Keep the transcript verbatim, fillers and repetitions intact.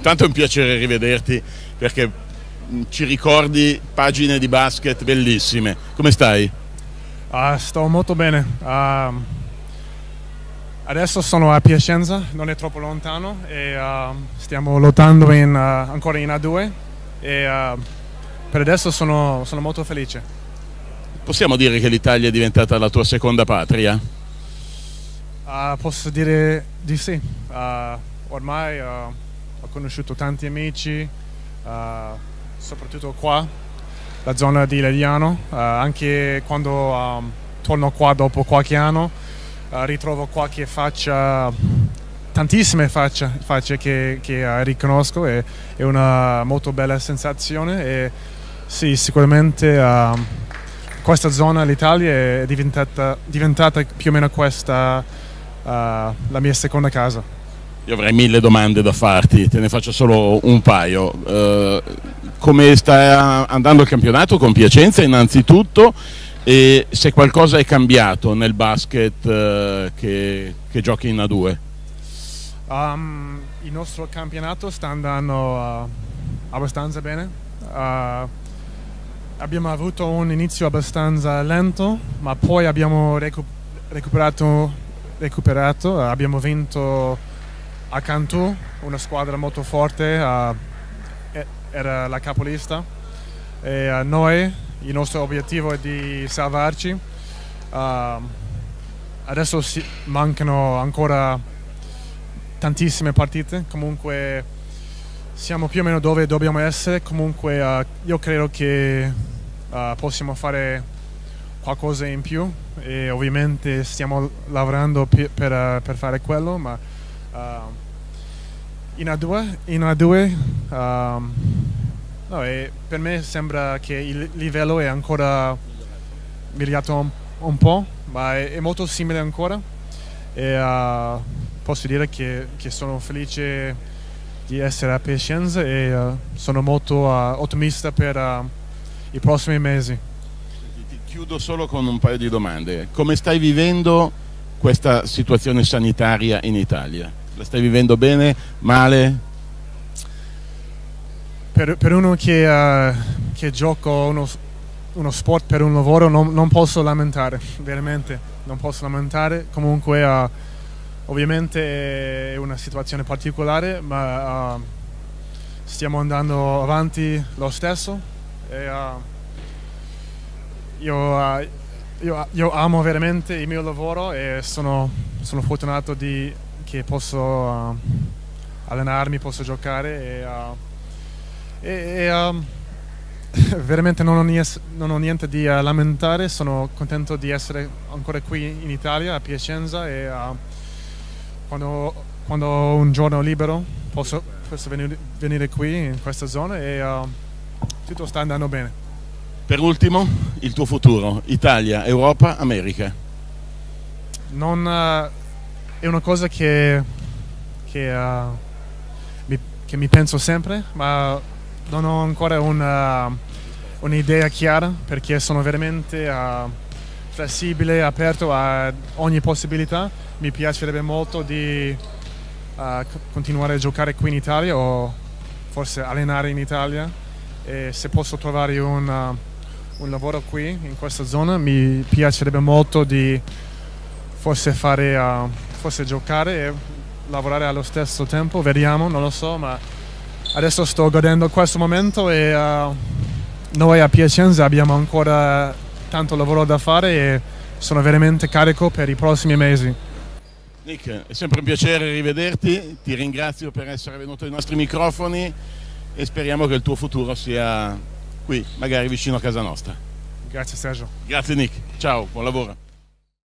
Intanto è un piacere rivederti perché ci ricordi pagine di basket bellissime. Come stai? Uh, sto molto bene. Uh, adesso sono a Piacenza, non è troppo lontano e uh, stiamo lottando in, uh, ancora in A due e uh, per adesso sono, sono molto felice. Possiamo dire che l'Italia è diventata la tua seconda patria? Uh, posso dire di sì. Uh, ormai uh, ho conosciuto tanti amici, uh, soprattutto qua, la zona di Legnano. Uh, anche quando um, torno qua dopo qualche anno, uh, ritrovo qualche faccia, tantissime facce, facce che, che uh, riconosco. E, è una molto bella sensazione e sì, sicuramente uh, questa zona, l'Italia, è diventata, diventata più o meno questa Uh, la mia seconda casa. Io avrei mille domande da farti, te ne faccio solo un paio. Uh, come sta andando il campionato con Piacenza innanzitutto, e se qualcosa è cambiato nel basket uh, che, che giochi in A due? Um, il nostro campionato sta andando uh, abbastanza bene. Uh, abbiamo avuto un inizio abbastanza lento, ma poi abbiamo recu recuperato recuperato, abbiamo vinto a Cantù, una squadra molto forte, uh, era la capolista e uh, noi, il nostro obiettivo è di salvarci. Uh, adesso si mancano ancora tantissime partite, comunque siamo più o meno dove dobbiamo essere. Comunque uh, io credo che uh, possiamo fare qualcosa in più e ovviamente stiamo lavorando per, per, per fare quello, ma uh, in A due, in A due um, no, e per me sembra che il livello è ancora migliorato un, un po', ma è, è molto simile ancora e uh, posso dire che, che sono felice di essere a Piacenza e uh, sono molto uh, ottimista per uh, i prossimi mesi. Chiudo solo con un paio di domande. Come stai vivendo questa situazione sanitaria in Italia? La stai vivendo bene? Male? Per, per uno che, uh, che gioca uno, uno sport per un lavoro non, non posso lamentare, veramente non posso lamentare. Comunque uh, ovviamente è una situazione particolare, ma uh, stiamo andando avanti lo stesso. E, uh, Io, uh, io, io amo veramente il mio lavoro e sono, sono fortunato di, che posso uh, allenarmi, posso giocare e, uh, e, e uh, veramente non ho, niente, non ho niente di uh, lamentare. Sono contento di essere ancora qui in Italia, a Piacenza, e uh, quando, quando ho un giorno libero posso, posso venire, venire qui in questa zona e uh, tutto sta andando bene. Per ultimo, il tuo futuro, Italia, Europa, America. Non, uh, è una cosa che, che, uh, mi, che mi penso sempre, ma non ho ancora un'idea chiara, perché sono veramente uh, flessibile, aperto a ogni possibilità. Mi piacerebbe molto di uh, continuare a giocare qui in Italia o forse allenare in Italia, e se posso trovare un... Uh, un lavoro qui in questa zona mi piacerebbe molto di forse fare uh, forse giocare e lavorare allo stesso tempo. Vediamo, non lo so, ma adesso sto godendo questo momento e uh, noi a Piacenza abbiamo ancora tanto lavoro da fare e sono veramente carico per i prossimi mesi. Nick, è sempre un piacere rivederti, ti ringrazio per essere venuto ai nostri microfoni e speriamo che il tuo futuro sia qui, magari vicino a casa nostra. Grazie Sergio. Grazie Nick, ciao, buon lavoro.